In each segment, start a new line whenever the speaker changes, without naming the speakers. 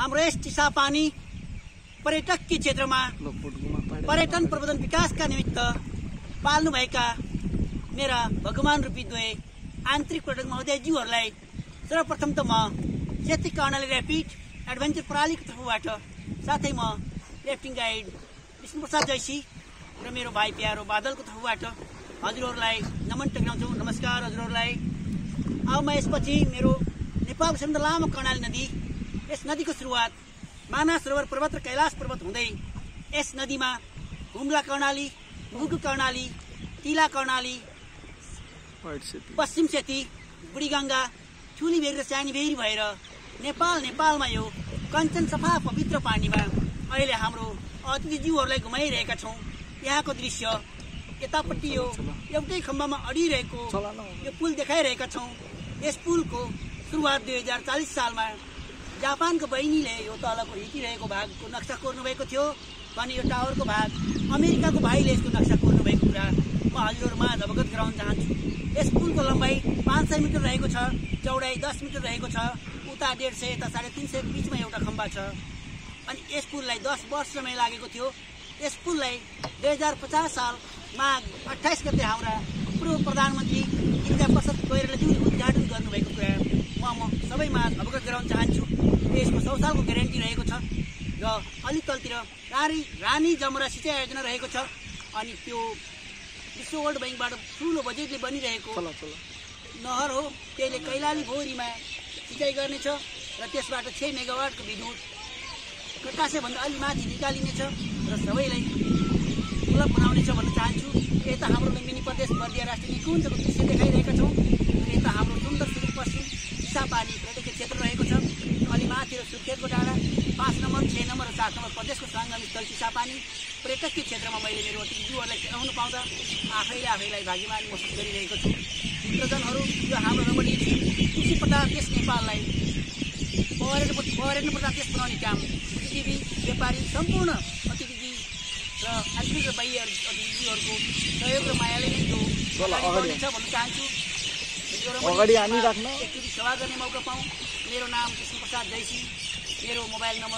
हाम्रो यस चिसापानी पर्यटकीय क्षेत्रमा पर्यटन प्रवर्धन विकासका निमित्त पाल्नुभएका मेरा भगवान रूपी दुवै आन्तरिक पर्यटक महोदयज्यूहरूलाई सर्वप्रथम त म सेती कर्णाली ऱ्यापिड एडभेन्चर प्रणालीको तर्फबाट साथै म ल्याफ्टिङ गाइड विष्णुप्रसाद जैसी र मेरो भाइ प्यारो बादलको तर्फबाट हजुरहरूलाई नमन टक्राउँछु। नमस्कार हजुरहरूलाई। अब म यसपछि मेरो नेपालको सबैभन्दा लामो कर्णाली नदी, यस नदीको सुरुवात मानस सरोवर पर्वत र कैलाश पर्वत हुँदै यस नदीमा हुम्ला कर्णाली, मुगु कर्णाली, तिला कर्णाली, पश्चिम सेती, बुढीगङ्गा, ठुली भेरी र सानी भेरी भएर नेपालमा यो कञ्चन सफा पवित्र पानीमा अहिले हाम्रो अतिथिज्यूहरूलाई घुमाइरहेका छौँ। यहाँको दृश्य यतापट्टि यो एउटै खम्बामा अडिरहेको यो पुल देखाइरहेका छौँ। यस पुलको सुरुवात 2040 सालमा जापानको बहिनीले यो तलको हिटिरहेको भागको नक्सा कोर्नुभएको थियो भने यो टावरको भाग अमेरिकाको भाइले यसको नक्सा कोर्नुभएको कुरा म हजुरहरूमा अवगत गराउन चाहन्छु। यस पुलको लम्बाइ 500 मिटर रहेको छ, चौडाइ 10 मिटर रहेको छ, उता 150 यता 350 बिचमा एउटा खम्बा छ। अनि यस पुललाई 10 वर्ष समय लागेको थियो। यस पुललाई 2050 साल माघ 28 गते हाम्रा पूर्व प्रधानमन्त्री इन्दिरा प्रसाद कोइरालाज्यूले उद्घाटन गर्नुभएको कुरा म सबैमा अवगत गराउन चाहन्छु। यसको 100 सालको ग्यारेन्टी रहेको छ र अलिक तलतिर रानी जमुना सिँचाइ योजना रहेको छ। अनि त्यो विश्व वर्ल्ड ब्याङ्कबाट ठुलो बजेटले बनिरहेको नहर हो। त्यसले कैलाली भोरीमा सिँचाइ गर्नेछ र त्यसबाट 6 मेगावाटको विद्युत प्रकाशभन्दा अलि माथि निकालिनेछ र सबैलाई सुलभ बनाउनेछ भन्न चाहन्छु। यता हाम्रो लुम्बिनी प्रदेश बर्दिया राष्ट्रिय निकुञ्जको दृश्य देखाइरहेका छौँ। यता हाम्रो सुन्दर सुदूरपश्चिम चिसापानी पर्यटकीय क्षेत्र रहेको छ। अलि माथि र सुर्खेतको डाँडा 5 नम्बर, 6 नम्बर र 7 नम्बर प्रदेशको सङ्गम स्थल चिसापानी पर्यटकीय क्षेत्रमा मैले मेरो अतिथिज्यूहरूलाई खेलाउन पाउँदा आफैलाई भाग्यमान महसुस गरिरहेको छु। मित्रजनहरू, यो हाम्रो रमणीय कृषि प्रधान देश नेपाललाई पर्यटन प्रधान देश बनाउने काम बुद्धिजीवी, व्यापारी, सम्पूर्ण अतिथि र आन्तरिक र बाह्य अतिथिज्यूहरूको सहयोग र मायाले नै यो गर्नेछ भन्न चाहन्छु। एकचोटि सेवा गर्ने मौका पाऊँ। मेरो नाम विष्णुप्रसाद जैसी, मेरो मोबाइल नम्बर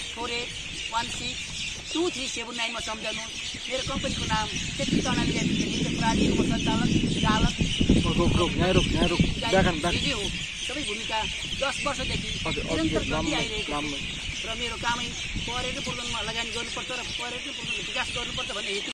9848162379 मा सम्झाउनुहोस्। मेरो कम्पनीको नाम सेती कर्णाली एडभेन्चर प्रणालीको सञ्चालक चालक हो। सबै भूमिका 10 वर्षदेखि निरन्तर गर्दै आइरहेको र मेरो कामै पर्यटन प्रवर्धनमा लगानी गर्नुपर्छ र पर्यटन प्रवर्धन विकास गर्नुपर्छ भन्ने हेतु